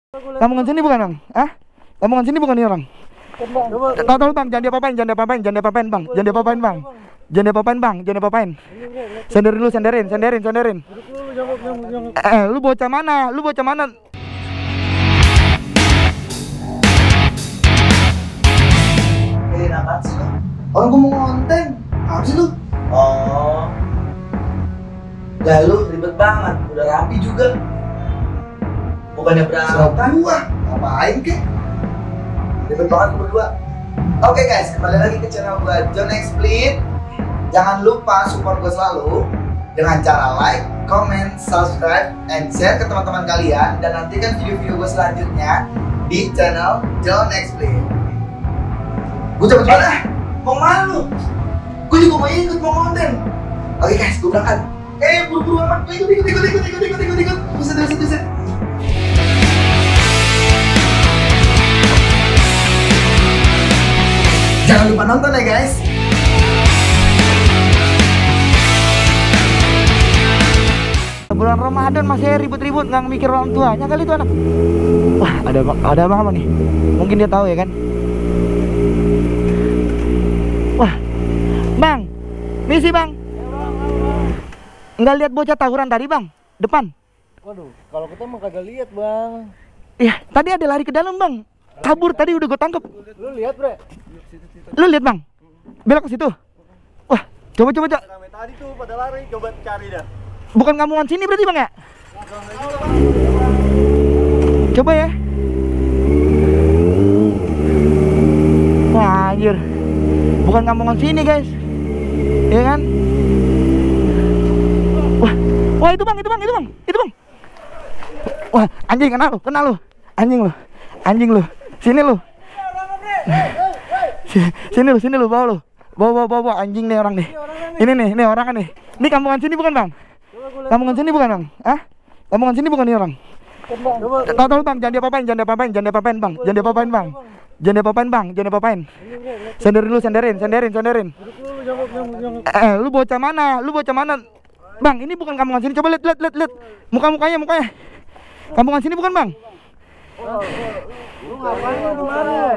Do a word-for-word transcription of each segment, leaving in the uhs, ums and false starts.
Lamongan sini bukan bang? Ah? Lamongan sini bukan nih orang? Tahu tahu bang, jangan diapa-apain, jangan diapa-apain, jangan diapa-apain bang, jangan diapa-apain bang, jangan diapa-apain bang, jangan diapa-apain. Senderin lu, senderin, senderin, senderin. Eh, lu bocah mana? Lu bocah mana? Eh, apaan sih lu? Orang gua mau ngonten, apa sih lu? Oh, lah lu ribet banget, udah rapi juga. Bukannya berantakan gua, ngapain kek? Ribet banget lu berdua. Oke guys, kembali lagi ke channel gua John Explain. Jangan lupa support gua selalu dengan cara like, comment, subscribe, and share ke teman-teman kalian. Dan nantikan video-video gua selanjutnya di channel John Explain. Gua cepet banget ah, mau kemana lu? Gua juga mau ikut, mau konten. Oke guys, gua berangkat. Eh, buru-buru amat, ikut, ikut, ikut, ikut, ikut, ikut, ikut, ikut. Buset, buset, buset. Jangan lupa nonton ya guys. Bulan Ramadan masih ribut-ribut nggak mikir orang tuanya kali itu anak. Wah, ada ada abang apa nih? Mungkin dia tahu ya kan? Wah, bang, misi bang. Nggak lihat bocah tawuran tadi bang, depan. Waduh, kalau kita mah kagak lihat bang. Iya, tadi ada lari ke dalam bang. Kabur tadi udah gue tangkep. Lu lihat bre? Lu lihat bang, belok ke situ. Wah, coba coba coba. Rame tadi tuh pada lari, coba cari dah. Bukan kamungan sini berarti bang ya? Coba ya. Wah anjir, bukan kamungan sini guys, ya kan? Wah, wah itu bang, itu bang, itu bang, itu bang. Wah anjing, kenal lu, kenal lu, anjing lu, anjing lu, sini lu. Sini lu, sini lu, bawa lu. Bawa, bawa, bawa, bawa. Anjing nih orang nih. Ini nih, ini orang nih. Ini kampungan sini bukan bang? Kampungan sini bukan bang? Ah? Kampungan sini bukan nih orang? Tahu tahu bang, jangan diapa-apain, jangan diapa-apain, jangan diapa-apain bang, jangan diapa-apain bang, jangan diapa-apain bang, jangan diapa-apain. Senderin lu, senderin, senderin, senderin. Eh, lu bocah mana? Lu bocah mana? Bang, ini bukan kampungan sini. Coba lihat, lihat, lihat, lihat. Muka-mukanya, mukanya. Kampungan sini bukan bang? Lu ngapain kemarin?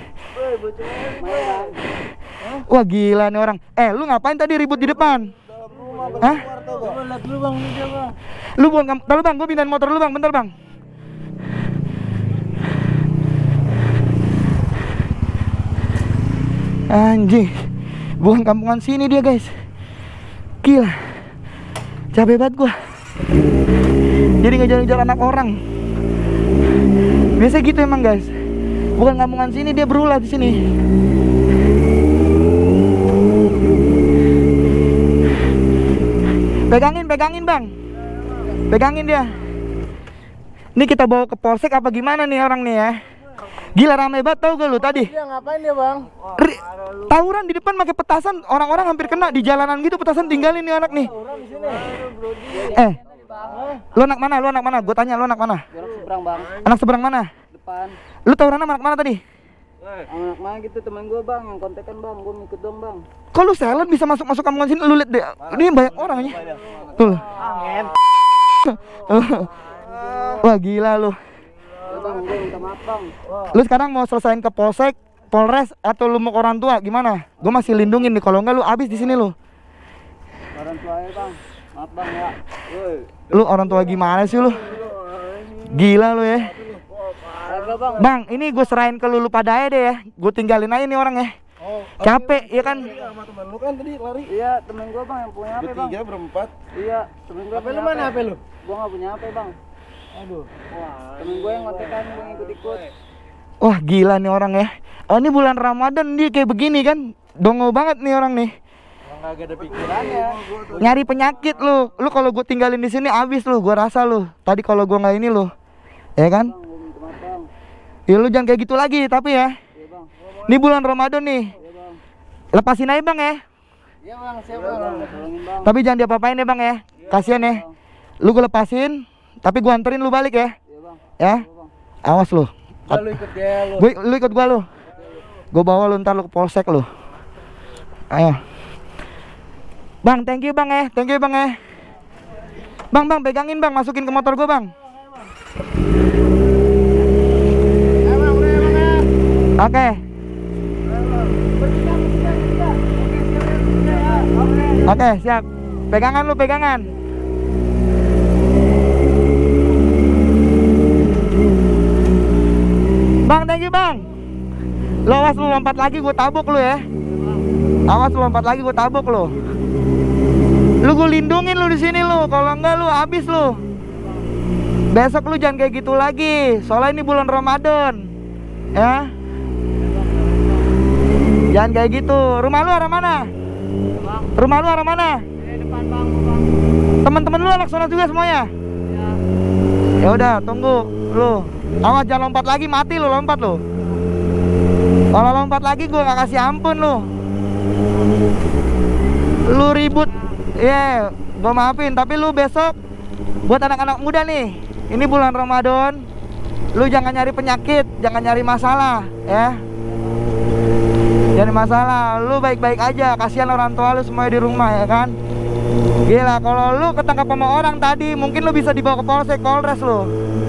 Wah gila nih orang. Eh lu ngapain tadi ribut di depan? Hah? Lihat dulu bang, ini dia bang. Lu bukan kam... Tahu bang, gue pindahin motor lu bang, bentar bang. Anjing, bukan kampungan sini dia guys. Gila, capek banget gua. Jadi ngejar-ngejar anak orang. Biasa gitu emang guys. Bukan kampungan sini, dia berulah di sini. Pegangin, pegangin bang. Pegangin dia. Ini kita bawa ke polsek apa gimana nih orang nih ya? Gila rame banget, tau gak lu tadi? Dia ngapain dia bang? Ri tawuran di depan pakai petasan, orang-orang hampir kena di jalanan gitu, petasan tinggalin nih anak nih. Eh, lu anak mana? Lu anak mana? Gue tanya lu anak mana? Anak seberang bang. Anak seberang mana? Depan. Lu tawuran sama anak mana tadi? Anak mana gitu temen gue bang, yang kontekan bang, gue ngikut dong bang. Kok lu silent bisa masuk-masuk kampungan sini? Lu lihat deh, ini banyak orangnya. Tuh. Angin. Wah gila lu. Bang, gue minta maaf bang. Lu sekarang mau selesain ke polsek, polres, atau lu mau ke orang tua? Gimana? Gue masih lindungin nih, kalau enggak lu abis di sini lu. Orang tua ya bang, maaf bang ya. Lu orang tua gimana sih lu? Gila lu ya. Bang. Bang, ini gue serahin ke lu, lu pada aja deh ya. Gue tinggalin aja nih orang ya. Oh, capek ya kan? sama temen lu kan tadi lari. Iya, temen gua bang yang punya H P bang. Bertiga berempat. Iya, temen gua. H P lu mana H P lu? Gua nggak punya H P bang. Aduh. Wah, temen gua yang ngotekan, gua ikut-ikut. Wah gila nih orang ya. Oh ini bulan Ramadan dia kayak begini kan? Dongo banget nih orang nih. Emang kagak ada pikirannya. Nyari penyakit lu. Lu kalau gue tinggalin di sini abis lu, gua rasa lu. Tadi kalau gua nggak ini lu, ya kan? Bang, gua minta maaf bang. Ya lu jangan kayak gitu lagi tapi ya. Iya bang. Ini bulan Ramadan nih. Iya bang. Lepasin aja bang ya. Iya bang, siap bang. Tolongin bang. Tapi jangan diapa-apain ya bang ya. Kasian ya. Lu gue lepasin, tapi gua anterin lu balik ya. Iya bang. Ya. Awas lu. Gua lu ikut dia lu. Gue lu ikut gua lu. Gua bawa lu ntar lu ke polsek lu. Ayo. Bang, thank you bang ya. Thank you bang ya. Bang, bang, pegangin bang, masukin ke motor gua bang. Oke. Oke, siap. Pegangan lu, pegangan. Bang, thank you bang. Lo awas lu lompat lagi, gue tabuk lu ya. Awas lu lompat lagi, gue tabuk lu. Lu gue lindungin lu di sini lu. Kalau enggak lu habis lu. Besok lu jangan kayak gitu lagi. Soalnya ini bulan Ramadan. Ya. Jangan kayak gitu. Rumah lu arah mana? Rumah lu arah mana? Teman-teman lu anak sana juga semuanya? Ya udah, tunggu lu. Awas jangan lompat lagi, mati lu lompat lu. Kalau lompat lagi gua gak kasih ampun lu. Lu ribut. Iya, yeah, gua maafin, tapi lu besok buat anak-anak muda nih. Ini bulan Ramadan. Lu jangan nyari penyakit, jangan nyari masalah, ya. Jangan masalah, lu baik-baik aja. Kasihan orang tua lu semuanya di rumah, ya kan. Gila, kalau lu ketangkap sama orang tadi, mungkin lu bisa dibawa ke polsek, polres lu.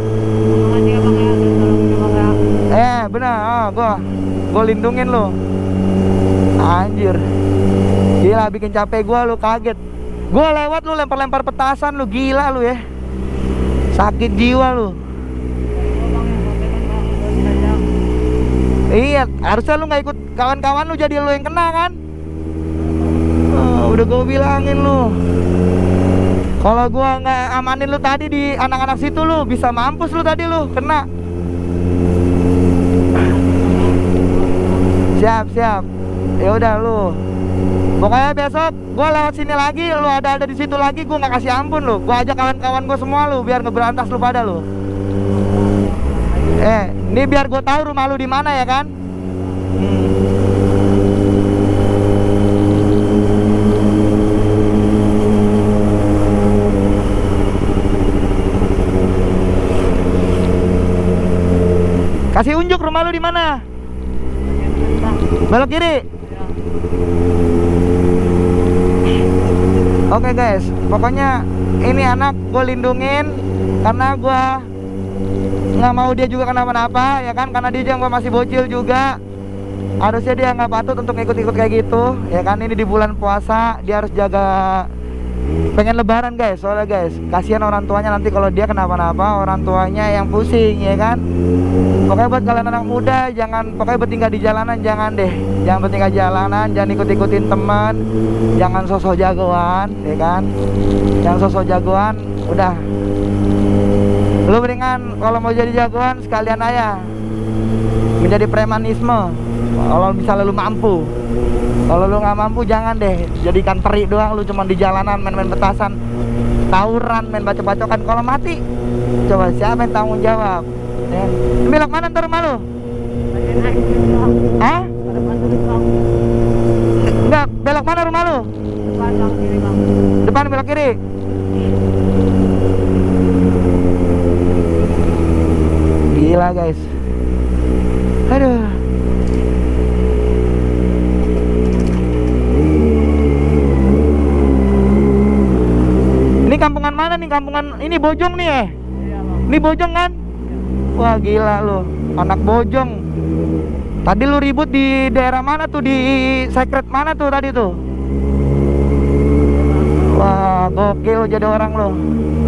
Eh, benar, oh, gua gua lindungin lu. Anjir. Gila, bikin capek gua, lu kaget. Gua lewat lu lempar-lempar petasan lu, gila lu ya. Sakit jiwa lu. Iya, harusnya lu nggak ikut kawan-kawan lu, jadi lu yang kena kan? Oh, udah gue bilangin lu. Kalau gua nggak amanin lu tadi di anak-anak situ, lu bisa mampus lu tadi lu kena. Siap siap. Ya udah lu. Pokoknya besok gua lewat sini lagi, lu ada-ada di situ lagi, gua nggak kasih ampun lu. Gua ajak kawan-kawan gua semua lu, biar ngeberantas lu pada lu. Eh, ini biar gue tahu rumah lu di mana ya kan? Hmm. Kasih unjuk rumah lu di mana? Belok kiri. Oke guys, pokoknya ini anak gue lindungin karena gue nggak mau dia juga kenapa-napa ya kan, karena dia juga masih bocil juga. Harusnya dia nggak patut untuk ikut-ikut kayak gitu ya kan. Ini di bulan puasa, dia harus jaga. Pengen lebaran guys, soalnya guys kasihan orang tuanya nanti kalau dia kenapa-napa, orang tuanya yang pusing ya kan. Pokoknya buat kalian anak muda, jangan, pokoknya bertingkah di jalanan jangan deh. Jangan bertingkah di jalanan, jangan ikut-ikutin teman, jangan sosok jagoan ya kan. Jangan sosok jagoan, udah. Lu mendingan kalau mau jadi jagoan sekalian aja menjadi premanisme. Kalau misalnya lu mampu. Kalau lu nggak mampu jangan deh jadikan teri doang, lu cuma di jalanan main-main petasan, tawuran, main bacok-bacokan. Kalau mati coba siapa yang tanggung jawab ya. Belok mana ntar rumah lu? Hah? Enggak, belok mana rumah lu? Depan belok kiri. Gila guys. Aduh. Ini kampungan mana nih? Kampungan ini Bojong nih ya? Ini Bojong kan? Wah gila lu, anak Bojong. Tadi lu ribut di daerah mana tuh? Di secret mana tuh tadi tuh? Wah gokil lu jadi orang lu.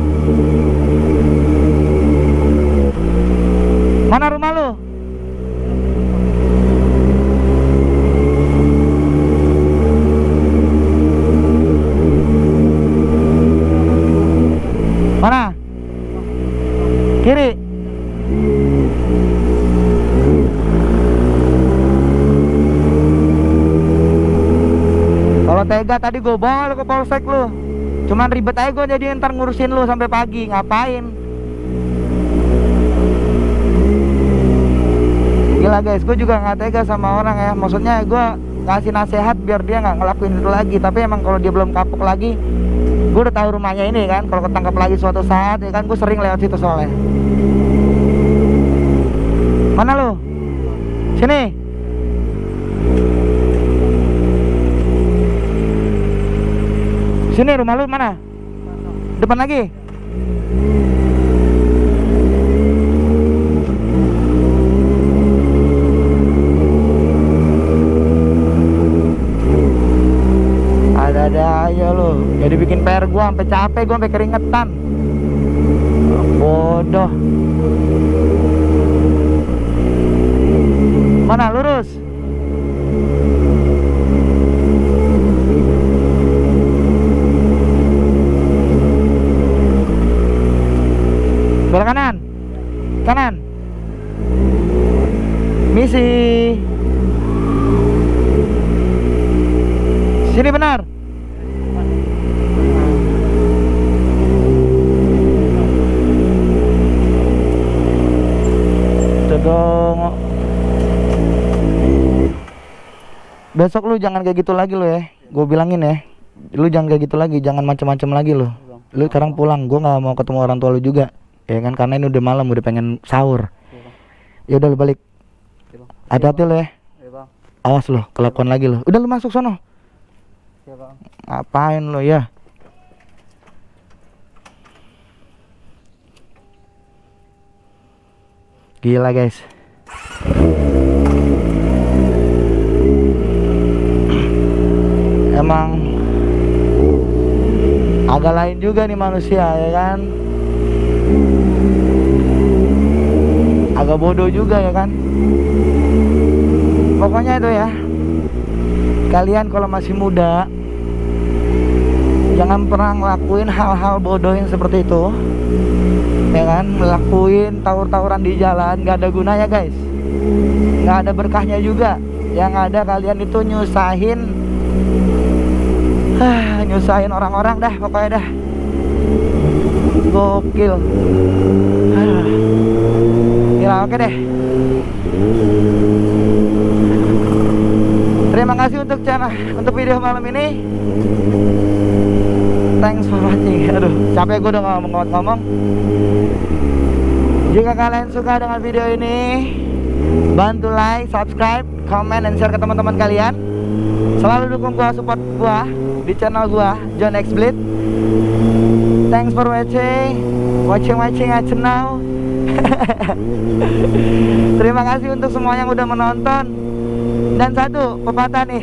Mana rumah lu? Mana? Kiri. Kalau tega tadi gue bawa lu ke polsek lu. Cuman ribet aja gue jadi ntar ngurusin lu sampai pagi. Ngapain? Gila guys, gue juga nggak tega sama orang ya. Maksudnya gue ngasih nasihat biar dia nggak ngelakuin itu lagi. Tapi emang kalau dia belum kapok lagi, gue udah tahu rumahnya ini kan. Kalau ketangkap lagi suatu saat ya kan, gue sering lewat situ soalnya. Mana lu? Sini. Sini rumah lu mana? Depan lagi. sampai capek, gue sampai keringetan. Bodoh. Mana lurus? Belok kanan. Kanan. Misi. Sini benar. Dong. Besok lu jangan kayak gitu lagi lo ya. Gue bilangin ya. Lu jangan kayak gitu lagi, jangan macem-macem lagi lo. Lu sekarang pulang, gue nggak mau ketemu orang tua lu juga. Ya kan, karena ini udah malam, udah pengen sahur. Ya udah lu balik. Hati-hati lo ya. Awas lo, kelakuan lagi lo. Udah lu masuk sono. Ngapain lo ya? Gila guys. Emang agak lain juga nih manusia ya kan. Agak bodoh juga ya kan. Pokoknya itu ya, kalian kalau masih muda jangan pernah ngelakuin hal-hal bodoh yang seperti itu. Ya kan, ngelakuin tawur-tawuran di jalan gak ada gunanya guys, gak ada berkahnya juga. Yang ada kalian itu nyusahin ah, nyusahin orang-orang dah pokoknya dah. Gokil. ah. Ya oke deh. Terima kasih untuk channel, untuk video malam ini. Thanks for watching. Aduh, capek gue udah ngomong-ngomong. Jika kalian suka dengan video ini, bantu like, subscribe, comment, dan share ke teman-teman kalian. Selalu dukung gua, support gua di channel gua, John X Bleed. Thanks for watching, watching watching my channel. Terima kasih untuk semua yang udah menonton. Dan satu pepatah nih,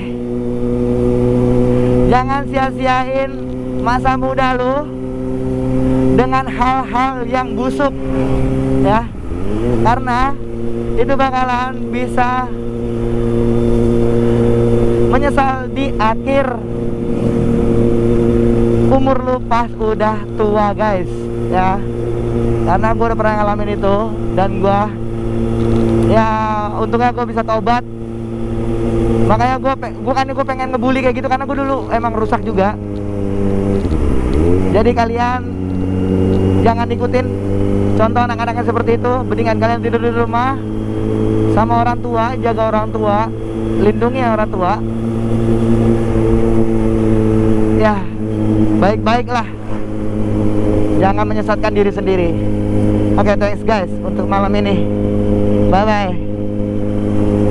jangan sia-siain masa muda lu dengan hal-hal yang busuk ya, karena itu bakalan bisa menyesal di akhir umur lu pas udah tua guys ya. Karena gue udah pernah ngalamin itu, dan gue ya untungnya gue bisa tobat. Makanya gue gue kan gue pengen ngebully kayak gitu, karena gue dulu emang rusak juga. Jadi kalian jangan ikutin contoh anak-anak yang seperti itu. Mendingan kalian tidur di rumah sama orang tua, jaga orang tua, lindungi orang tua. Ya, baik-baiklah. Jangan menyesatkan diri sendiri. Oke, okay, thanks guys untuk malam ini. Bye-bye.